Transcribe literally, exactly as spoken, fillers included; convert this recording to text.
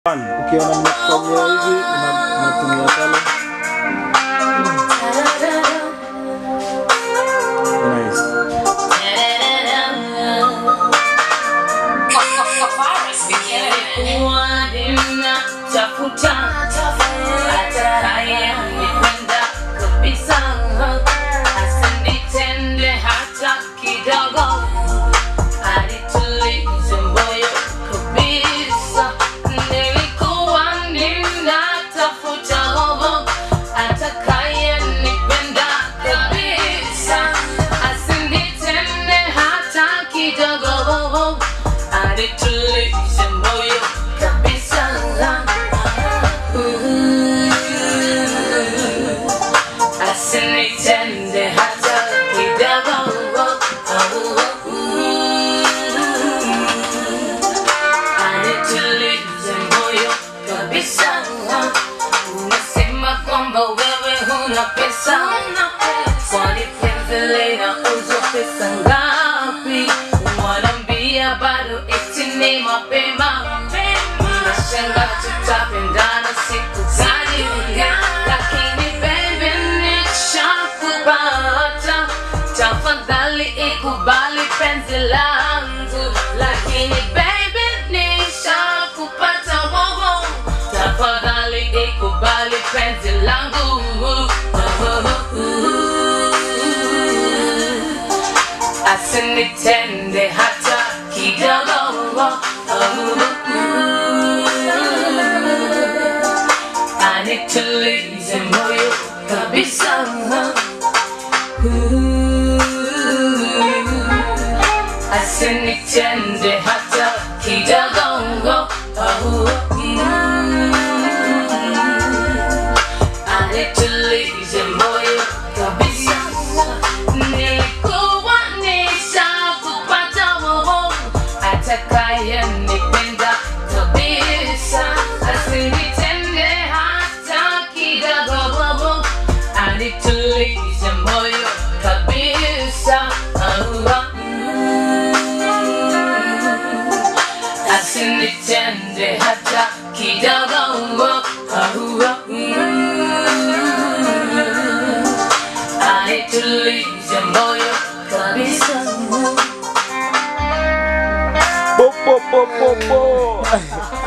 Ukiona nimefanya hivi unatumia pale. Nice. Ikubali penzi langu, lakini baby nishakupata wowo. Tafadhali ikubali penzi langu. Asinitende hata kidogo. Anitulize moyo kabisa. Asinitende hata kidogo. Anitulize moyo kabisa. Nilikuwa nishakupata wowo, atakayenipenda kabisa. Asinitende hata kidogo. Anitulize moyo kabisa. Asinitende hata kidogo. Anitulize moyo kabisa. Po po po po po.